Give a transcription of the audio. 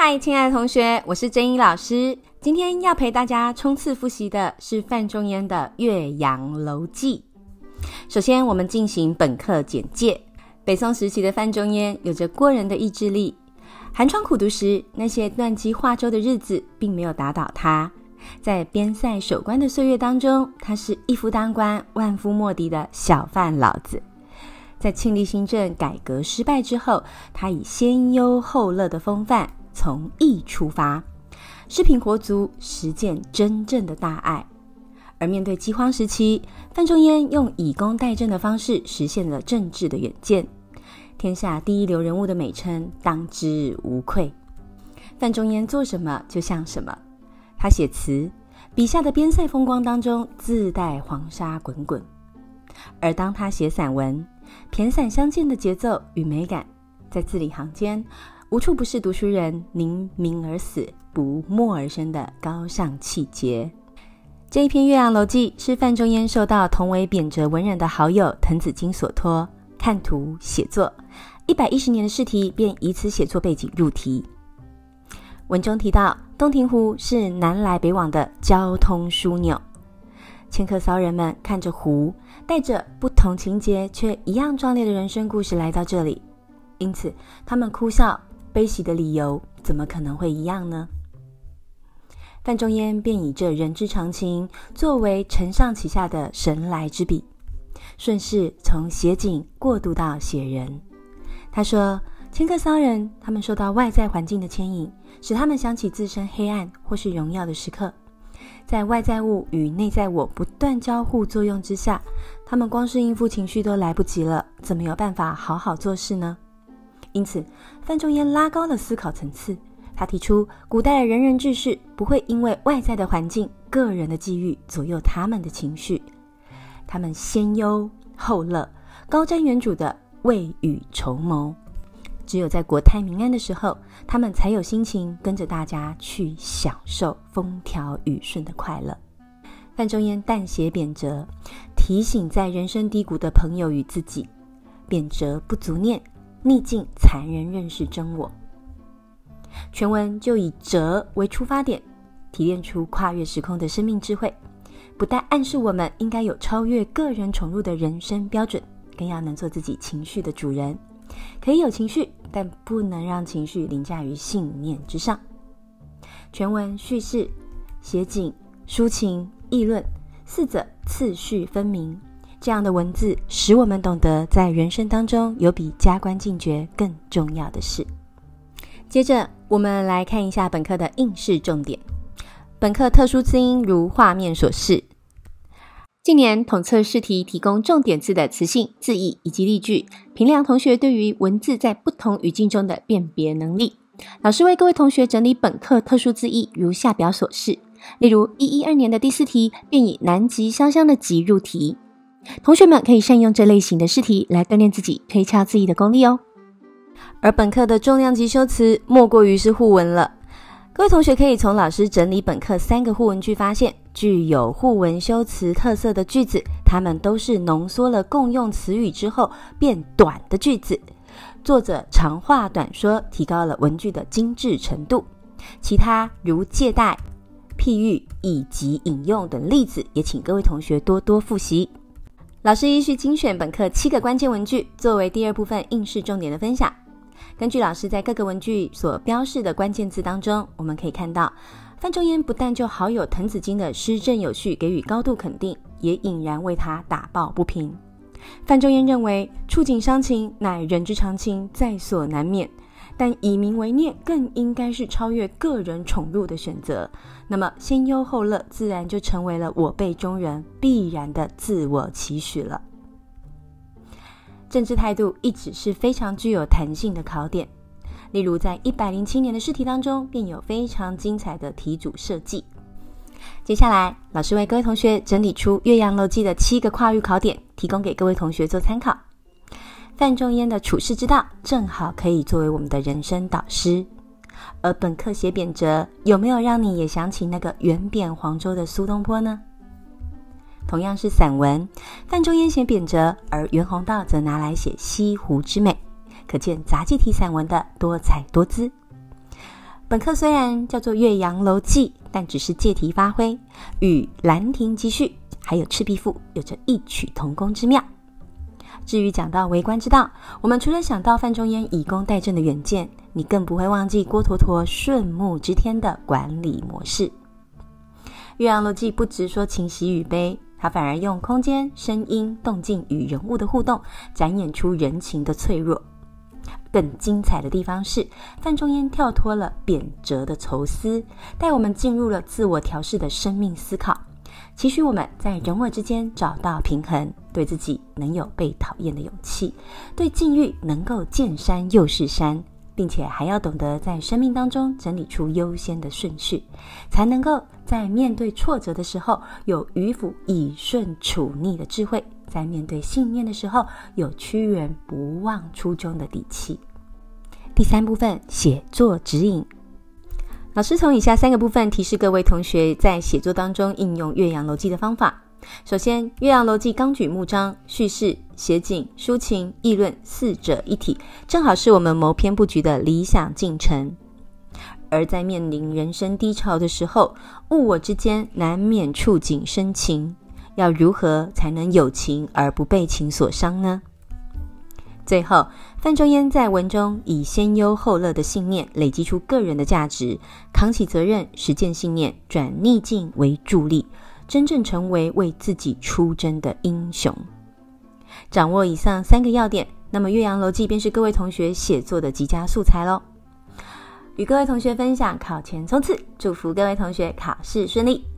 嗨，亲爱的同学，我是珍妮老师。今天要陪大家冲刺复习的是范仲淹的《岳阳楼记》。首先，我们进行本课简介。北宋时期的范仲淹有着过人的意志力，寒窗苦读时，那些断机化州的日子并没有打倒他。在边塞守关的岁月当中，他是一夫当关，万夫莫敌的小范老子。在庆历新政改革失败之后，他以先忧后乐的风范，从义出发，视贫活足，实践真正的大爱。而面对饥荒时期，范仲淹用以工代赈的方式实现了政治的远见，天下第一流人物的美称当之无愧。范仲淹做什么就像什么，他写词，笔下的边塞风光当中自带黄沙滚滚；而当他写散文，骈散相间的节奏与美感，在字里行间无处不是读书人宁鸣而死不默而生的高尚气节。这一篇《岳阳楼记》是范仲淹受到同为贬谪文人的好友滕子京所托，看图写作，110年的试题便以此写作背景入题。文中提到，洞庭湖是南来北往的交通枢纽，迁客骚人们看着湖，带着不同情节却一样壮烈的人生故事来到这里，因此他们哭笑悲喜的理由怎么可能会一样呢？范仲淹便以这人之常情作为承上启下的神来之笔，顺势从写景过渡到写人。他说，迁客骚人他们受到外在环境的牵引，使他们想起自身黑暗或是荣耀的时刻，在外在物与内在我不断交互作用之下，他们光是应付情绪都来不及了，怎么有办法好好做事呢？因此，范仲淹拉高了思考层次，他提出古代的仁人志士不会因为外在的环境、个人的际遇左右他们的情绪，他们先忧后乐，高瞻远瞩的未雨绸缪。只有在国泰民安的时候，他们才有心情跟着大家去享受风调雨顺的快乐。范仲淹淡写贬谪，提醒在人生低谷的朋友与自己，贬谪不足念，逆境才能认识真我。全文就以谪为出发点，提炼出跨越时空的生命智慧，不但暗示我们应该有超越个人宠辱的人生标准，更要能做自己情绪的主人。可以有情绪，但不能让情绪凌驾于信念之上。全文叙事、写景、抒情、议论四者次序分明，这样的文字使我们懂得在人生当中有比加官进爵更重要的事。接着我们来看一下本课的应试重点。本课特殊字音如画面所示。近年统测试题提供重点字的词性、字义以及例句，评量同学对于文字在不同语境中的辨别能力。老师为各位同学整理本课特殊字义如下表所示。例如112年的第4题便以南极香香的极入题，同学们可以善用这类型的试题来锻炼自己推敲字义的功力哦。而本课的重量级修辞莫过于是互文了。各位同学可以从老师整理本课3个互文句发现，具有互文修辞特色的句子，它们都是浓缩了共用词语之后变短的句子。作者长话短说，提高了文句的精致程度。其他如借代、譬喻以及引用等例子，也请各位同学多多复习。老师依序精选本课7个关键文句，作为第2部分应试重点的分享。根据老师在各个文句所标示的关键字当中，我们可以看到范仲淹不但就好友滕子京的施政有序给予高度肯定，也引然为他打抱不平。范仲淹认为触景伤情乃人之常情，在所难免，但以民为念更应该是超越个人宠辱的选择，那么先忧后乐自然就成为了我辈中人必然的自我期许了。政治态度一直是非常具有弹性的考点，例如在107年的试题当中便有非常精彩的题组设计。接下来老师为各位同学整理出《岳阳楼记》的7个跨域考点，提供给各位同学做参考。范仲淹的处世之道正好可以作为我们的人生导师。而本课写贬谪，有没有让你也想起那个远贬黄州的苏东坡呢？同样是散文，范仲淹写贬谪，而袁宏道则拿来写西湖之美，可见杂技体散文的多彩多姿。 本课虽然叫做岳阳楼记，但只是借题发挥，与兰亭集序还有赤壁赋有着异曲同工之妙。至于讲到为官之道，我们除了想到范仲淹以工代政的远见，你更不会忘记郭橐驼顺木之天的管理模式。岳阳楼记不只说情喜与悲，它反而用空间、声音、动静与人物的互动，展演出人情的脆弱。更精彩的地方是，范仲淹跳脱了贬谪的愁思，带我们进入了自我调试的生命思考，期许我们在人我之间找到平衡，对自己能有被讨厌的勇气，对境遇能够见山又是山，并且还要懂得在生命当中整理出优先的顺序，才能够在面对挫折的时候有迂腐以顺处逆的智慧，在面对信念的时候有屈原不忘初衷的底气。第三部分，写作指引。老师从以下3个部分提示各位同学在写作当中应用岳阳楼记的方法。首先，岳阳楼记纲举目张，叙事、写景、抒情、议论4者一体，正好是我们谋篇布局的理想进程。而在面临人生低潮的时候，物我之间难免触景生情，要如何才能有情而不被情所伤呢？最后，范仲淹在文中以先忧后乐的信念累积出个人的价值，扛起责任，实践信念，转逆境为助力，真正成为为自己出征的英雄。掌握以上3个要点，那么岳阳楼记便是各位同学写作的极佳素材咯。与各位同学分享考前冲刺，祝福各位同学考试顺利。